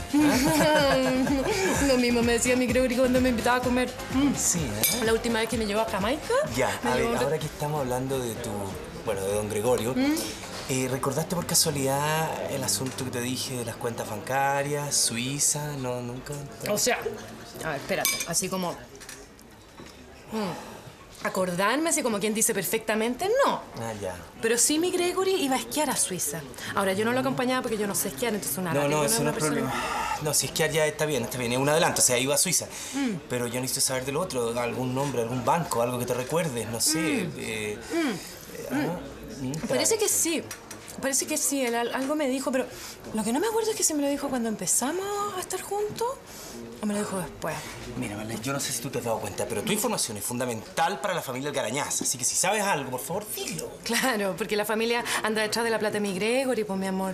Lo mismo me decía mi Gregory cuando me invitaba a comer. Sí, ¿eh? La última vez que me llevó a Jamaica. Ya, a ver, ahora que estamos hablando de de don Gregorio, ¿recordaste por casualidad el asunto que te dije de las cuentas bancarias, Suiza? No, nunca. O sea, a ver, espérate, así como... acordarme, así como quien dice perfectamente, no. Ah, ya. Pero sí mi Gregory iba a esquiar a Suiza. Ahora, yo no lo acompañaba porque yo no sé esquiar, entonces una No, eso no es problema. No, si esquiar ya está bien, es un adelanto, o sea, iba a Suiza. Pero yo necesito saber del otro, algún nombre, algún banco, algo que te recuerdes, no sé. Parece que sí, él algo me dijo, pero lo que no me acuerdo es que si me lo dijo cuando empezamos a estar juntos o me lo dijo después. Mira, Marlene, yo no sé si tú te has dado cuenta, pero tu información es fundamental para la familia Algarañaz, así que si sabes algo, por favor, dilo. Claro, porque la familia anda detrás de la plata de mi Gregory, pues, mi amor.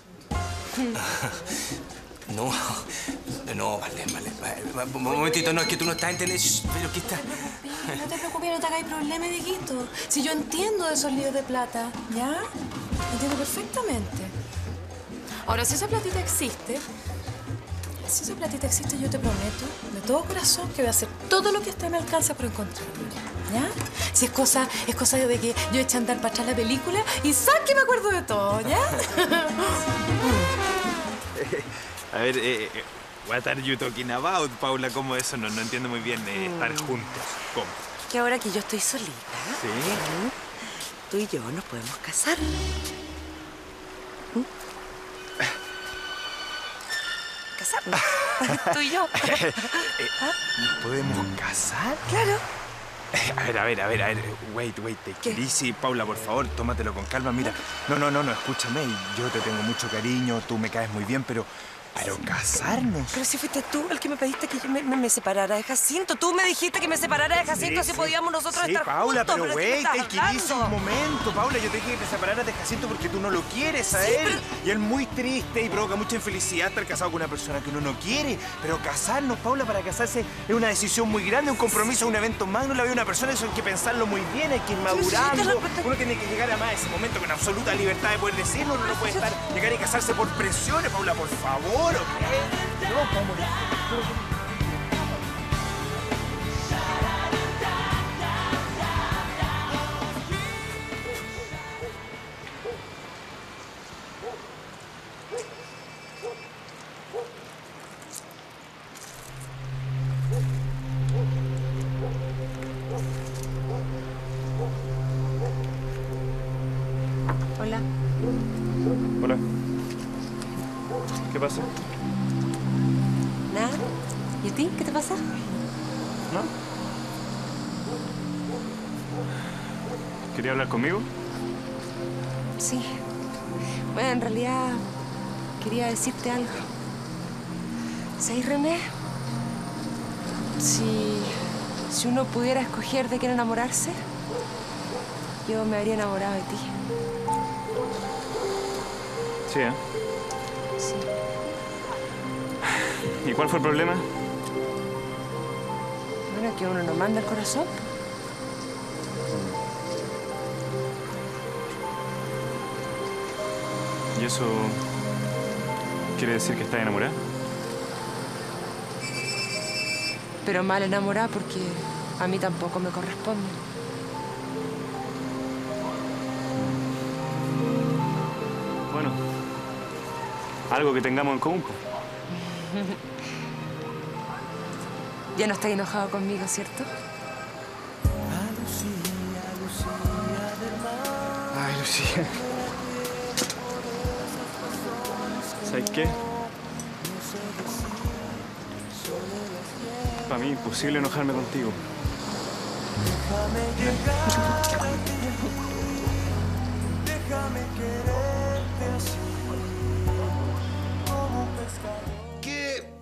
No, Marlene. Un momentito, no, es que tú no estás entendiendo. Pero ¿qué estás? No te preocupes, no te hagáis problema, Dieguito. Si yo entiendo de esos líos de plata, ¿ya? Entiendo perfectamente. Ahora, si esa platita existe, yo te prometo, de todo corazón, que voy a hacer todo lo que esté a mi alcance por encontrarla, ¿ya? Si es cosa de que yo eche a andar para atrás la película y ¡sac que me acuerdo de todo!, ¿ya? A ver, what are you talking about, Paula? ¿Cómo eso? No entiendo muy bien estar juntos. ¿Cómo? Que ahora que yo estoy solita, ¿Sí? tú y yo nos podemos casar. Casarnos. Tú y yo. ¿Nos podemos casar? Claro. A ver. Wait, take it easy. Paula, por favor, tómatelo con calma. Mira, no, escúchame. Yo te tengo mucho cariño, tú me caes muy bien, pero casarnos. Pero si fuiste tú el que me pediste que yo me separara de Jacinto. Tú me dijiste que me separara de Jacinto, así podíamos nosotros estar Paula, juntos. pero wait, take it easy un momento. Paula, yo te dije que te separaras de Jacinto porque tú no lo quieres a él. Y él muy triste y provoca mucha infelicidad estar casado con una persona que uno no quiere. Pero casarnos, Paula, para casarse es una decisión muy grande, un compromiso, un evento magno. La vida de una persona, eso hay que pensarlo muy bien, hay que ir madurando. Uno tiene que llegar a más ese momento con absoluta libertad de poder decirlo. Uno no puede llegar y casarse por presiones, Paula, por favor. ¿Ok? No, vamos. Hola. Hola. ¿Qué pasa? Nada. ¿Y a ti? ¿Qué te pasa? ¿No? ¿Quería hablar conmigo? Sí. Bueno, en realidad quería decirte algo. ¿Sabes, René? Si uno pudiera escoger de quién enamorarse, yo me habría enamorado de ti. Sí, ¿eh? Sí. ¿Y cuál fue el problema? Bueno, que uno no manda el corazón. ¿Y eso quiere decir que estás enamorada? Pero mal enamorada porque a mí tampoco me corresponde. Bueno, algo que tengamos en común. Ya no estás enojado conmigo, ¿cierto? Ay, Lucía. ¿Sabes qué? Para mí imposible enojarme contigo.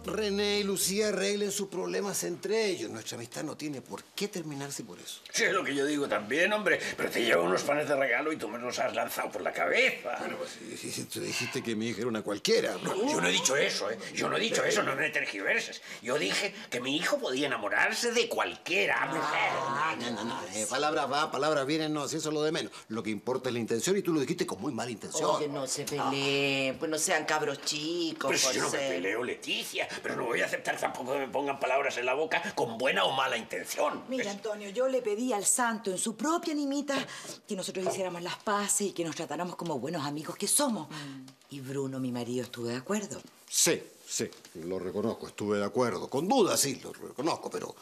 René y Lucía arreglen sus problemas entre ellos. Nuestra amistad no tiene por qué terminarse por eso. Sí, es lo que yo digo también, hombre. Pero te llevo unos panes de regalo y tú me los has lanzado por la cabeza. Bueno, pues si tú dijiste que mi hija era una cualquiera. No, yo no he dicho eso, ¿eh? Yo no he dicho eso, no me tergiverses. Yo dije que mi hijo podía enamorarse de cualquiera mujer. No. Palabras va, palabras vienen, no, si eso es lo de menos. Lo que importa es la intención y tú lo dijiste con muy mala intención. Oye, no se peleen, pues no sean cabros chicos. Pero si yo no me peleo, Leticia. Pero no voy a aceptar tampoco que me pongan palabras en la boca con buena o mala intención. Mira, Antonio, yo le pedí al santo en su propia animita que nosotros hiciéramos las paces y que nos tratáramos como buenos amigos que somos. Y Bruno, mi marido, estuvo de acuerdo. Sí, lo reconozco, estuve de acuerdo. Con duda, sí, lo reconozco, pero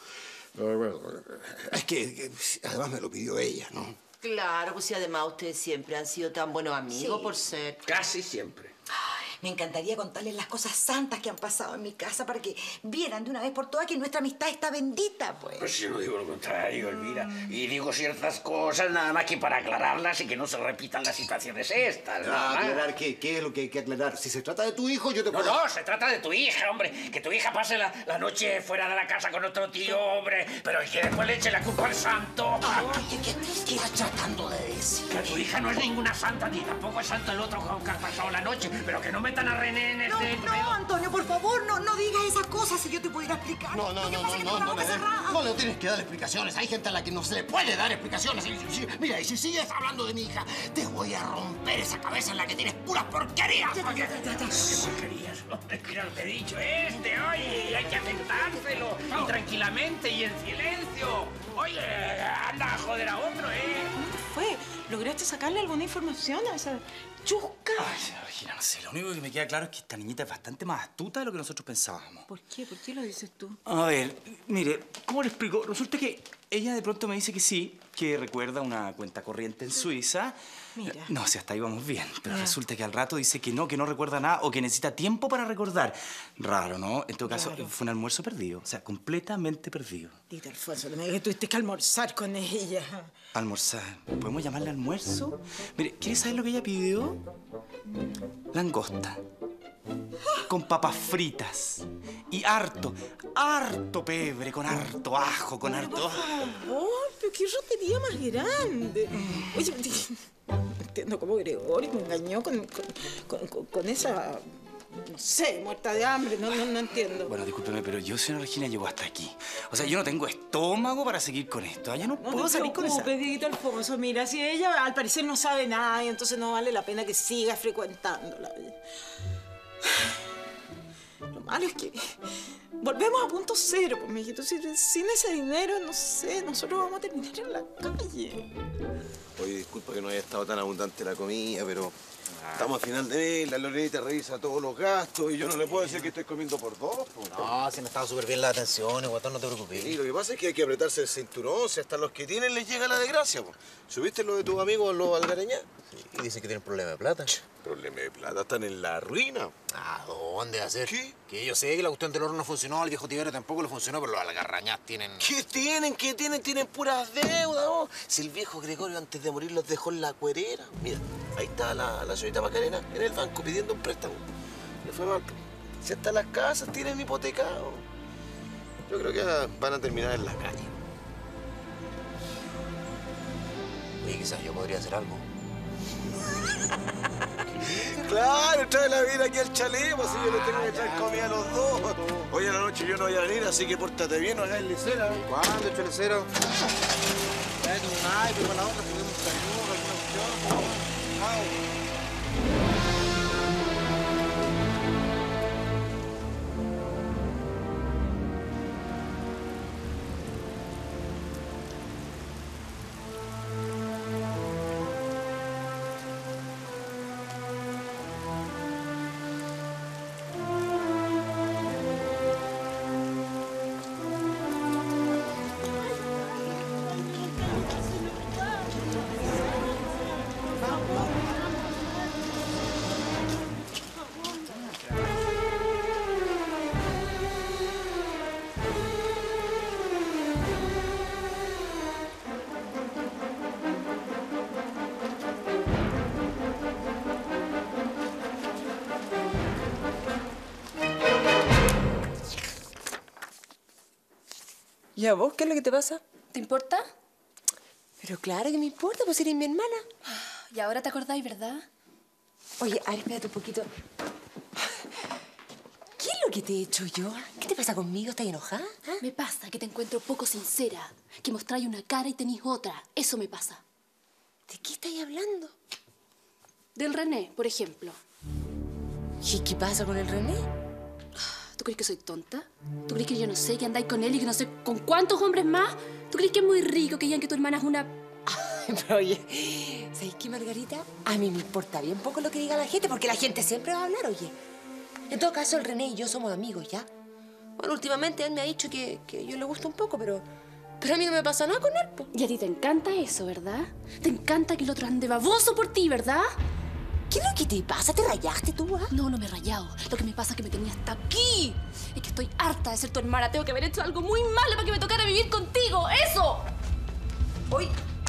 es que además me lo pidió ella, ¿no? Claro, pues si además ustedes siempre han sido tan buenos amigos por ser... Casi siempre. Me encantaría contarles las cosas santas que han pasado en mi casa para que vieran de una vez por todas que nuestra amistad está bendita, pues. Pues yo no digo lo contrario, Elvira. Y digo ciertas cosas nada más que para aclararlas y que no se repitan las situaciones estas. ¿Aclarar qué? ¿Qué es lo que hay que aclarar? Si se trata de tu hijo, yo te puedo... No, se trata de tu hija, hombre. Que tu hija pase la noche fuera de la casa con otro tío, hombre. Pero que después le eche la culpa al santo. Oye, ¿qué estás tratando de decir? Que tu hija no es ninguna santa, ni tampoco es santo el otro que ha pasado la noche. Pero que no metan a René en este... No, Antonio, por favor, no digas esas cosas si yo te pudiera explicar. No le tienes que dar explicaciones. Hay gente a la que no se le puede dar explicaciones. Mira, y si sigues hablando de mi hija, te voy a romper esa cabeza en la que tienes puras porquerías. ¿Qué porquerías? Mira, te he dicho oye, hay que aceptárselo. Y tranquilamente y en silencio. Oye, anda a joder a otro, ¿Cómo te fue? ¿Lograste sacarle alguna información a esa chusca? Ay, señora Regina, no sé. Lo único que me queda claro es que esta niñita es bastante más astuta de lo que nosotros pensábamos. ¿Por qué? ¿Por qué lo dices tú? A ver, mire, ¿cómo le explico? Resulta que ella de pronto me dice que sí, que recuerda una cuenta corriente en Suiza. Mira. No, si hasta ahí vamos bien. Pero resulta que al rato dice que no recuerda nada o que necesita tiempo para recordar. Raro, ¿no? En todo caso, fue un almuerzo perdido. O sea, completamente perdido. Dita, Alfonso, no me digas que tuviste que almorzar con ella. ¿Almorzar? ¿Podemos llamarle almuerzo? Mire, ¿quieres saber lo que ella pidió? Langosta. Con papas fritas. Y harto pebre, con harto ajo, con harto... Por favor, pero qué rotería más grande. Oye, no entiendo cómo Gregorio me engañó con esa... No sé, muerta de hambre, no entiendo. Bueno, discúlpeme, pero yo, señora Regina, llego hasta aquí. O sea, yo no tengo estómago para seguir con esto. Yo no puedo salir con esa... No te preocupes, Dieguito Alfonso. Mira, si ella al parecer no sabe nada, y entonces no vale la pena que siga frecuentándola. Lo malo es que volvemos a punto cero, pues, mijito. Sin ese dinero, no sé, nosotros vamos a terminar en la calle. Oye, disculpa que no haya estado tan abundante la comida, pero estamos a final de mes, la Lorenita revisa todos los gastos y yo no le puedo decir que estoy comiendo por dos. Pues. No, si me estaba súper bien las atenciones, guatón, no te preocupes. Y lo que pasa es que hay que apretarse el cinturón, si hasta los que tienen les llega la desgracia. Pues. ¿Subiste lo de tus amigos, los algareñas? Y dicen que tienen problema de plata. Problema de plata, están en la ruina. ¿A dónde hacer? ¿Qué? Que yo sé que la cuestión del oro no funcionó, al viejo Tiberio tampoco le funcionó, pero los algarrañas tienen... ¿Qué tienen? ¿Qué tienen? Tienen puras deudas, ¿no? Si el viejo Gregorio antes de morir los dejó en la cuerera. Mira, ahí está la señorita Macarena en el banco pidiendo un préstamo. Le fue mal. Si hasta las casas tienen hipotecado. Yo creo que van a terminar en la calle. Oye, quizás yo podría hacer algo. Claro, trae la vida aquí al chalet, pues si yo le tengo que traer comida a los dos. Hoy en la noche yo no voy a venir, así que pórtate bien, no hagas lecera. ¿Cuándo, chalecero? Tráete un naipe para la otra, podemos cañón, alguna cuestión. ¿Y a vos qué es lo que te pasa? ¿Te importa? Pero claro que me importa, pues eres mi hermana. Y ahora te acordáis, ¿verdad? Oye, a ver, espérate un poquito. ¿Qué es lo que te he hecho yo? ¿Qué te pasa conmigo? ¿Estás enojada? ¿Ah? Me pasa que te encuentro poco sincera, que mostráis una cara y tenéis otra. Eso me pasa. ¿De qué estáis hablando? Del René, por ejemplo. ¿Y qué pasa con el René? ¿Tú crees que soy tonta? ¿Tú crees que yo no sé que andáis con él y que no sé con cuántos hombres más? ¿Tú crees que es muy rico que digan que tu hermana es una... Pero oye, ¿sabes qué, Margarita? A mí me importa bien poco lo que diga la gente, porque la gente siempre va a hablar, oye. En todo caso, el René y yo somos amigos, ¿ya? Bueno, últimamente él me ha dicho que yo le gusta un poco, pero a mí no me pasa nada con él, po. Y a ti te encanta eso, ¿verdad? Te encanta que el otro ande baboso por ti, ¿verdad? ¿Qué es lo que te pasa? ¿Te rayaste tú, ah? No, no me he rayado. Lo que me pasa es que me tenía hasta aquí. Es que estoy harta de ser tu hermana. Tengo que haber hecho algo muy malo para que me tocara vivir contigo. ¡Eso! Hoy.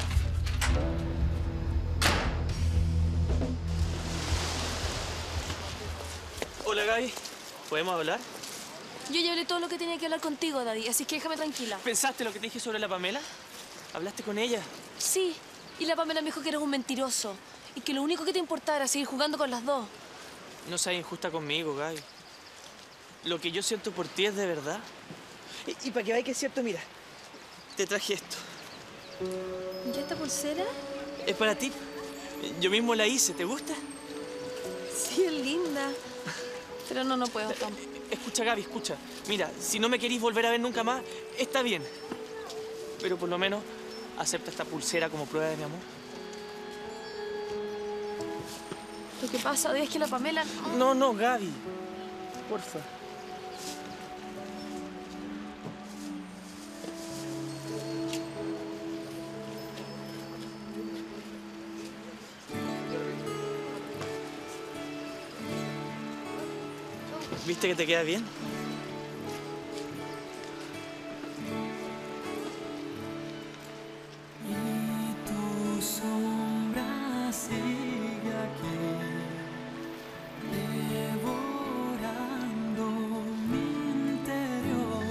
Hola, Gaby. ¿Podemos hablar? Yo ya hablé todo lo que tenía que hablar contigo, Daddy, así que déjame tranquila. ¿Pensaste lo que te dije sobre la Pamela? ¿Hablaste con ella? Sí, y la Pamela me dijo que eres un mentiroso y que lo único que te importaba era seguir jugando con las dos. No seas injusta conmigo, Gaby. Lo que yo siento por ti es de verdad. Y para que veas que es cierto, mira, te traje esto. ¿Y esta pulsera? Es para ti. Yo mismo la hice. ¿Te gusta? Sí, es linda. Pero no puedo, Tom. Escucha, Gaby, escucha. Mira, si no me querís volver a ver nunca más, está bien. Pero por lo menos acepta esta pulsera como prueba de mi amor. Lo que pasa, Daddy, es que la Pamela... No, Gaby. Porfa. ¿Viste que te queda bien? Y tu sombra sigue aquí, devorando mi interior.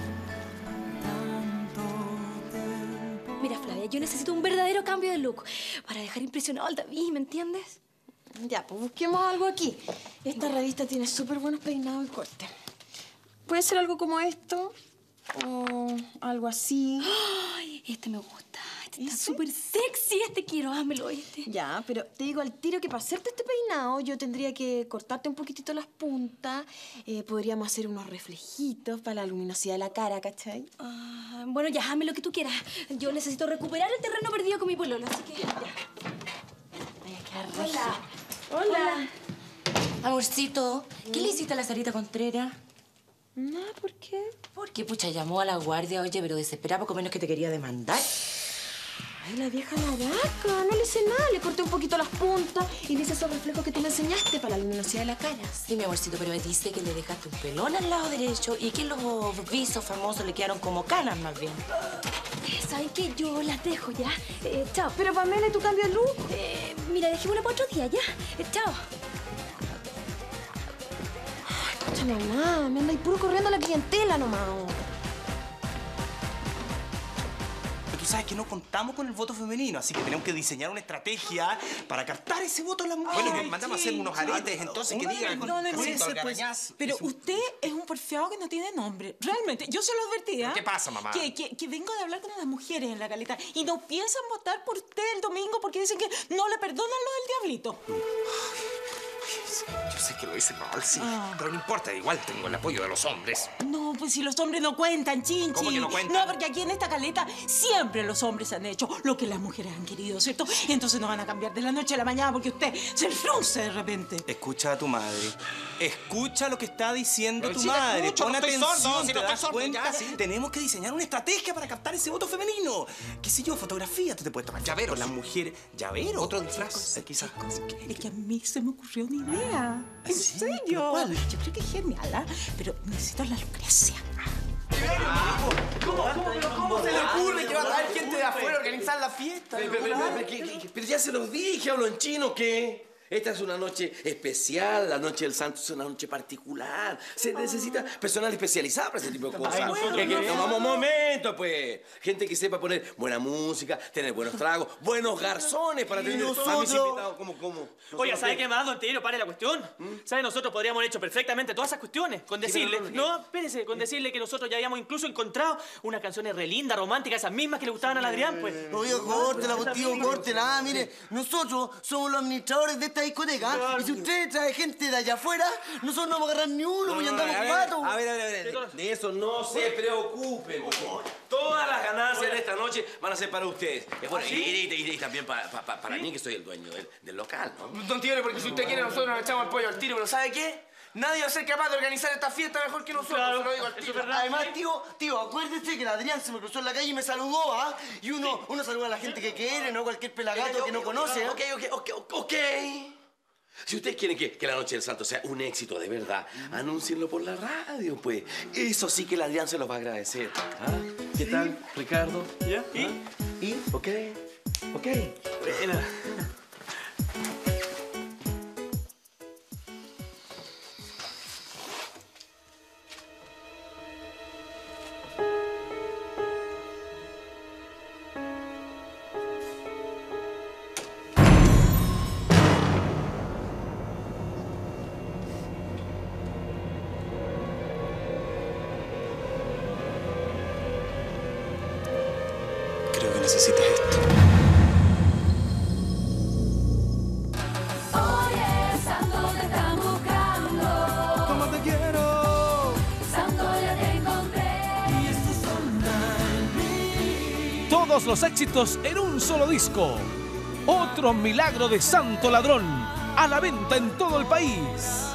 Tanto tiempo. Mira, Flavia, yo necesito un verdadero cambio de look para dejar impresionado al David, ¿me entiendes? Ya, pues busquemos algo aquí. Esta revista tiene súper buenos peinados y cortes. Puede ser algo como esto o algo así. ¡Ay! Este me gusta. Este está súper sexy. Este quiero. Hámelo, este. Ya, pero te digo al tiro que para hacerte este peinado yo tendría que cortarte un poquitito las puntas. Podríamos hacer unos reflejitos para la luminosidad de la cara, ¿cachai? Bueno, ya, hazme lo que tú quieras. Yo necesito recuperar el terreno perdido con mi pololo, así que ya. Hola. Hola. Amorcito, ¿qué le hiciste a la Sarita Contreras? Nada, ¿por qué? Porque, pucha, llamó a la guardia, oye, pero desesperada, poco menos que te quería demandar. Ay, la vieja maraca. No le hice nada. Le corté un poquito las puntas y le hice esos reflejos que tú me enseñaste para la luminosidad de la cara. Sí, mi amorcito, pero dice que le dejaste un pelón al lado derecho y que los visos famosos le quedaron como canas, más bien. ¿Saben qué? Yo las dejo, ¿ya? Chao. Pero, Pamela, ¿y tu cambio de look? Mira, dejémosla para otro día, ¿ya? Chao. Ay, pucha, mamá. Me anda ahí puro corriendo la clientela nomás. Tú sabes que no contamos con el voto femenino, así que tenemos que diseñar una estrategia para captar ese voto a las mujeres. Bueno, mandamos a hacer unos aretes, entonces, que digan con Pues, pero usted es un porfiado que no tiene nombre. Realmente, yo se lo advertía. ¿Qué pasa, mamá? Que vengo de hablar con las mujeres en la caleta y no piensan votar por usted el domingo porque dicen que no le perdonan lo del diablito. Yo sé que lo hice mal, sí. Pero no importa, igual tengo el apoyo de los hombres. No, pues si los hombres no cuentan, Chinchi. ¿Cómo que no cuentan? No, porque aquí en esta caleta siempre los hombres han hecho lo que las mujeres han querido, ¿cierto? Y entonces no van a cambiar de la noche a la mañana porque usted se frunce de repente. Escucha a tu madre. Escucha lo que está diciendo Pero tu si la madre. escucho, Pon no estoy atención, sordo, si ¿te no estoy das sordo, cuenta? ya, sí. Tenemos que diseñar una estrategia para captar ese voto femenino. ¿Qué sé yo? Fotografía. Tú te puedes tomar llaveros con las mujeres. ¿Llaveros? Otro disfraz. Quizás. Es que a mí se me ocurrió una idea. ¿En serio? ¿Cuál? Yo creo que es genial, ¿ah? Pero necesito la Lucrecia. ¿Cómo se le ocurre que va a traer gente de afuera a organizar la fiesta? Pero ya se los dije, hablo en chino, ¿qué? Esta es una noche especial, la noche del santo es una noche particular. Se necesita personal especializado para ese tipo de cosas. Vamos, un momento, pues. Gente que sepa poner buena música, tener buenos tragos, buenos garzones para tener a mis invitados como. Oiga, ¿sabe qué más, don Tiberio? Pare la cuestión. ¿Sabe? Nosotros podríamos haber hecho perfectamente todas esas cuestiones. Con decirle... No, espérese. Con decirle que nosotros ya habíamos incluso encontrado unas canciones re lindas, románticas, esas mismas que le gustaban al Adrián, pues. Oiga, córtela, tío, córtela. Mire, nosotros somos los administradores de esta discoteca. Y si usted trae gente de allá afuera, nosotros no vamos a agarrar ni uno, porque andamos cuatro. A ver. De eso no se preocupen, por favor. Todas las ganancias de esta noche van a ser para ustedes. Bueno, y también para mí, que soy el dueño del local, ¿no? Don Tiberio, porque si usted quiere, nosotros nos echamos el pollo al tiro, pero ¿sabe qué? Nadie va a ser capaz de organizar esta fiesta mejor que nosotros, Claro, se lo digo al tiro. Además, tío, acuérdese que el Adrián se me cruzó en la calle y me saludó, ¿ah? Y uno saluda a la gente que quiere, no cualquier pelagato que no conoce. Ok. Si ustedes quieren que la Noche del Santo sea un éxito de verdad, anúncienlo por la radio, pues. Eso sí que el Adrián se los va a agradecer. ¿Ah? ¿Qué tal, Ricardo? ¿Ya? ¿Y? Ok. Buena. Creo que necesitas esto. Oye, Santo, te están buscando. ¿Cómo te quiero? Santo, ya te encontré. Y esto sonda en mí. Todos los éxitos en un solo disco. Otro milagro de Santo Ladrón. A la venta en todo el país.